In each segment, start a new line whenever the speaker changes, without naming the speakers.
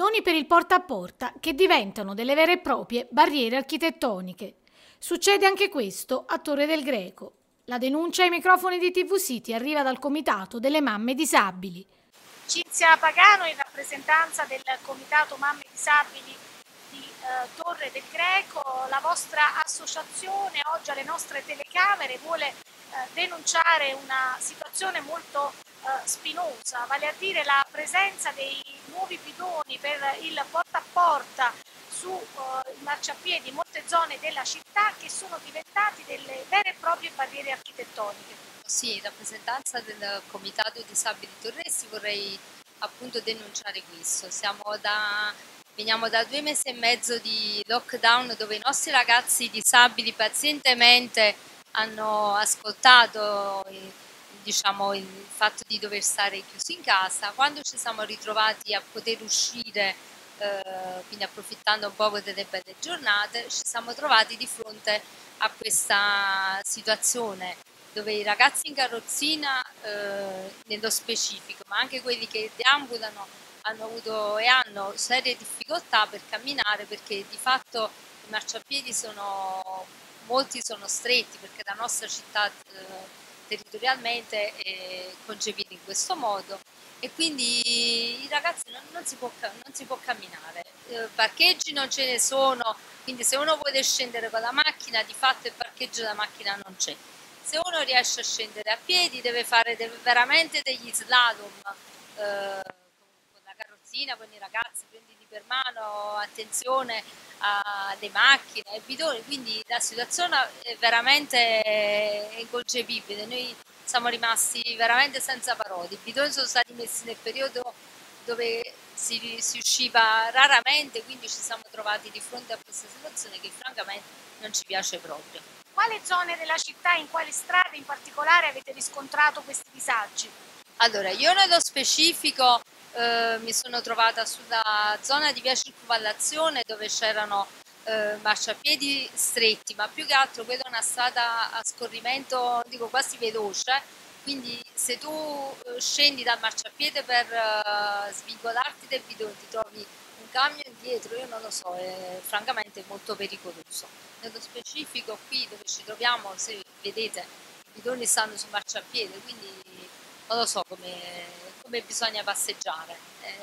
bidoni per il porta a porta che diventano delle vere e proprie barriere architettoniche. Succede anche questo a Torre del Greco. La denuncia ai microfoni di TV City arriva dal Comitato delle Mamme Disabili.
Cinzia Pagano, in rappresentanza del Comitato Mamme Disabili di Torre del Greco, la vostra associazione oggi alle nostre telecamere vuole denunciare una situazione molto spinosa, vale a dire la presenza dei nuovi bidoni per il porta a porta sui marciapiedi in molte zone della città che sono diventati delle vere e proprie barriere architettoniche.
Sì, in rappresentanza del Comitato Disabili Torresi vorrei appunto denunciare questo. Veniamo da 2 mesi e mezzo di lockdown dove i nostri ragazzi disabili pazientemente hanno ascoltato diciamo, il fatto di dover stare chiusi in casa. Quando ci siamo ritrovati a poter uscire, quindi approfittando un po' delle belle giornate, ci siamo trovati di fronte a questa situazione dove i ragazzi in carrozzina, nello specifico, ma anche quelli che deambulano, hanno avuto e hanno serie difficoltà per camminare perché di fatto i marciapiedi molti sono stretti perché la nostra città territorialmente è concepita in questo modo e quindi i ragazzi non si può camminare, parcheggi non ce ne sono, quindi se uno vuole scendere con la macchina di fatto il parcheggio della macchina non c'è. Se uno riesce a scendere a piedi deve fare veramente degli slalom con la carrozzina, con i ragazzi, prenditi per mano, attenzione alle macchine, ai bidoni, quindi la situazione è veramente inconcepibile. Noi siamo rimasti veramente senza parole. I bidoni sono stati messi nel periodo dove si usciva raramente, quindi ci siamo trovati di fronte a questa situazione che francamente non ci piace proprio.
Quali zone della città, in quali strade in particolare avete riscontrato questi disagi?
Allora, io nello specifico mi sono trovata sulla zona di via Circunvallazione dove c'erano marciapiedi stretti, ma più che altro quella è una strada a scorrimento, dico quasi veloce, quindi se tu scendi dal marciapiede per svincolarti del bidone ti trovi un camion dietro, io non lo so, è francamente molto pericoloso. Nello specifico qui dove ci troviamo, se vedete, i bidoni stanno sul marciapiede, quindi non lo so come bisogna passeggiare.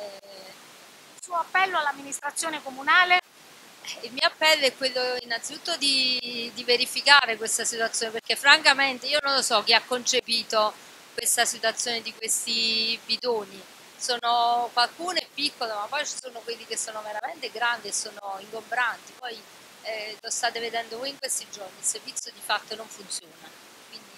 Il suo appello all'amministrazione comunale?
Il mio appello è quello innanzitutto di verificare questa situazione, perché francamente io non lo so chi ha concepito questa situazione di questi bidoni. Qualcuno è piccolo, ma poi ci sono quelli che sono veramente grandi e sono ingombranti. Poi lo state vedendo voi in questi giorni, il servizio di fatto non funziona. Quindi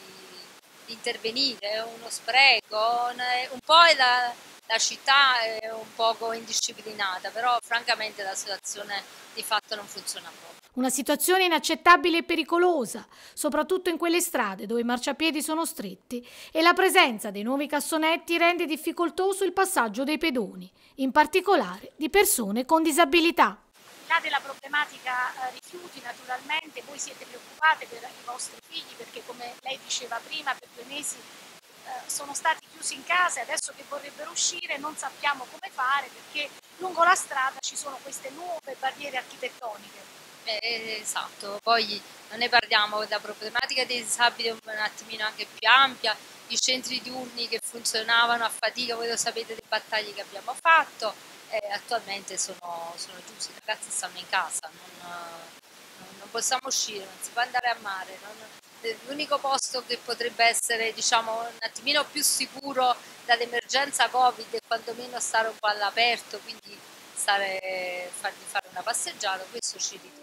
intervenire è uno spreco, un po' la città è un poco indisciplinata, però francamente la situazione di fatto non funziona proprio.
Una situazione inaccettabile e pericolosa, soprattutto in quelle strade dove i marciapiedi sono stretti e la presenza dei nuovi cassonetti rende difficoltoso il passaggio dei pedoni, in particolare di persone con disabilità.
Al di là della problematica rifiuti, naturalmente voi siete preoccupate per i vostri figli perché, come lei diceva prima, per 2 mesi sono stati chiusi in casa e adesso che vorrebbero uscire non sappiamo come fare perché lungo la strada ci sono queste nuove barriere architettoniche.
Esatto, poi non ne parliamo, la problematica dei disabili è un attimino anche più ampia, i centri diurni che funzionavano a fatica, voi lo sapete le battaglie che abbiamo fatto, attualmente sono chiusi, i ragazzi stanno in casa, non possiamo uscire, non si può andare a mare, l'unico posto che potrebbe essere diciamo un attimino più sicuro dall'emergenza Covid è quantomeno stare un po' all'aperto, quindi fargli fare una passeggiata, questo ci ritroviamo.